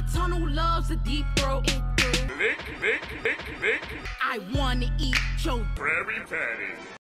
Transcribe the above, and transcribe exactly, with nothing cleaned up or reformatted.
My tunnel loves a deep throat. Lick, lick, lick, lick. I wanna eat your Krabby Patty.